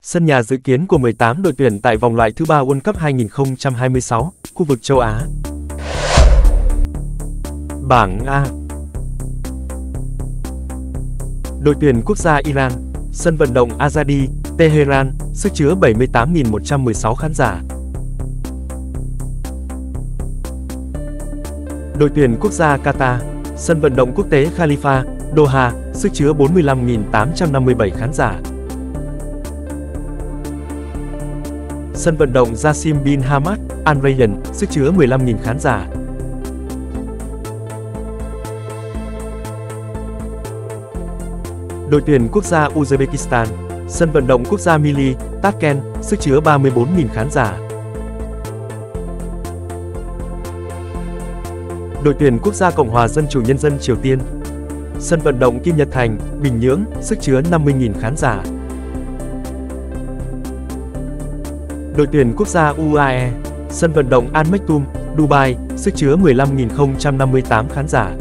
Sân nhà dự kiến của 18 đội tuyển tại vòng loại thứ 3 World Cup 2026, khu vực châu Á. Bảng A. Đội tuyển quốc gia Iran, sân vận động Azadi, Tehran, sức chứa 78.116 khán giả. Đội tuyển quốc gia Qatar, sân vận động quốc tế Khalifa, Doha, sức chứa 45.857 khán giả. Sân vận động Jassim bin Hamad, Al Rayyan, sức chứa 15.000 khán giả. Đội tuyển quốc gia Uzbekistan, sân vận động quốc gia Mili, Tashkent, sức chứa 34.000 khán giả. Đội tuyển quốc gia Cộng hòa Dân chủ Nhân dân Triều Tiên, sân vận động Kim Nhật Thành, Bình Nhưỡng, sức chứa 50.000 khán giả. Đội tuyển quốc gia UAE, sân vận động Al Maktoum, Dubai, sức chứa 15.058 khán giả.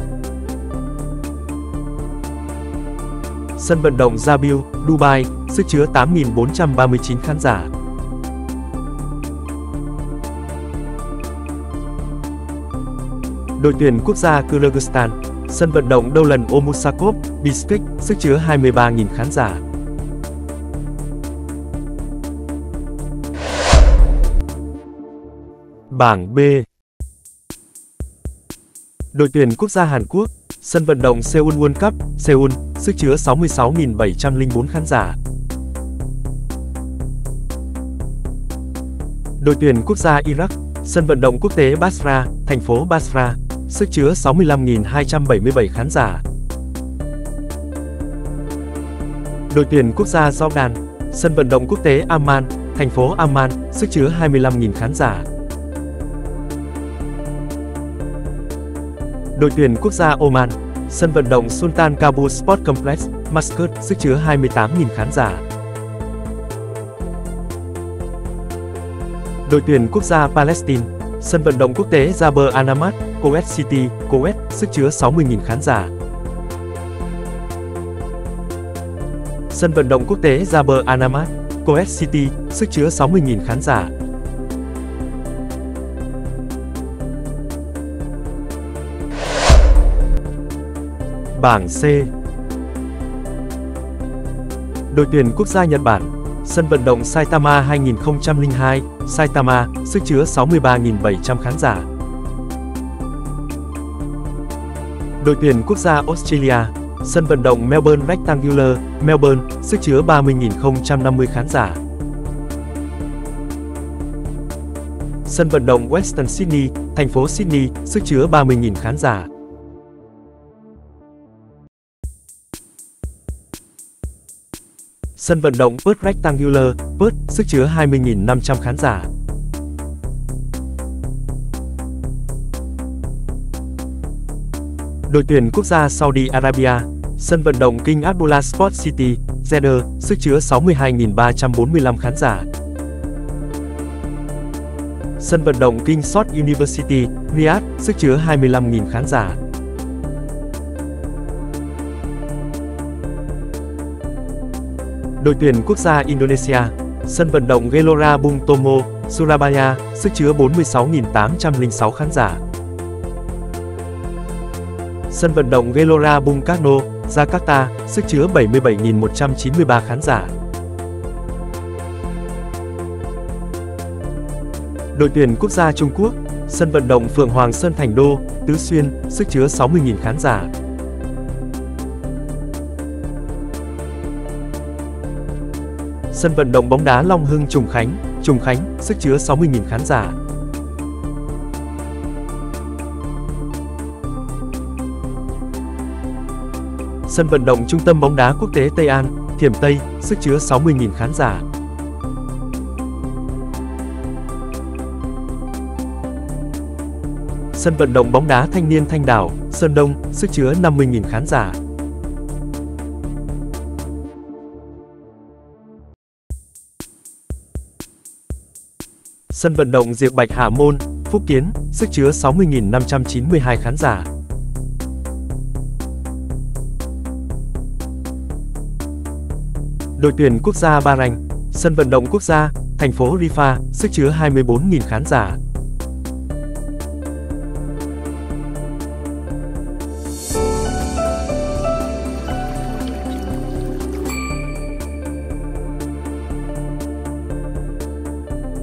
Sân vận động Jabil, Dubai, sức chứa 8.439 khán giả. Đội tuyển quốc gia Kyrgyzstan, sân vận động Dolan Omusakov, Bishkek, sức chứa 23.000 khán giả. Bảng B. Đội tuyển quốc gia Hàn Quốc, sân vận động Seoul World Cup, Seoul, sức chứa 66.704 khán giả. Đội tuyển quốc gia Iraq, sân vận động quốc tế Basra, thành phố Basra, sức chứa 65.277 khán giả. Đội tuyển quốc gia Jordan, sân vận động quốc tế Amman, thành phố Amman, sức chứa 25.000 khán giả. Đội tuyển quốc gia Oman, sân vận động Sultan Qaboos Sport Complex, Muscat, sức chứa 28.000 khán giả. Đội tuyển quốc gia Palestine, sân vận động quốc tế Jabal Anamat, Kuwait City, Kuwait, sức chứa 60.000 khán giả. Sân vận động quốc tế Jabal Anamat, Kuwait City, sức chứa 60.000 khán giả. Bảng C. Đội tuyển quốc gia Nhật Bản, sân vận động Saitama 2002, Saitama, sức chứa 63.700 khán giả. Đội tuyển quốc gia Australia, sân vận động Melbourne Rectangular, Melbourne, sức chứa 30.050 khán giả. Sân vận động Western Sydney, thành phố Sydney, sức chứa 30.000 khán giả. Sân vận động Perth Rectangular, Perth, sức chứa 20.500 khán giả. Đội tuyển quốc gia Saudi Arabia, sân vận động King Abdullah Sports City, Jeddah, sức chứa 62.345 khán giả. Sân vận động King Saud University, Riyadh, sức chứa 25.000 khán giả. Đội tuyển quốc gia Indonesia, sân vận động Gelora Bung Tomo, Surabaya, sức chứa 46.806 khán giả. Sân vận động Gelora Bung Karno, Jakarta, sức chứa 77.193 khán giả. Đội tuyển quốc gia Trung Quốc, sân vận động Phượng Hoàng Sơn Thành Đô, Tứ Xuyên, sức chứa 60.000 khán giả. Sân vận động bóng đá Long Hưng Trùng Khánh, sức chứa 60.000 khán giả. Sân vận động Trung tâm bóng đá quốc tế Tây An, Thiểm Tây, sức chứa 60.000 khán giả. Sân vận động bóng đá Thanh niên Thanh Đảo, Sơn Đông, sức chứa 50.000 khán giả. Sân vận động Diệp Bạch Hạ Môn, Phúc Kiến, sức chứa 60.592 khán giả. Đội tuyển quốc gia Bahrain, Sân vận động quốc gia, thành phố Rifa, sức chứa 24.000 khán giả.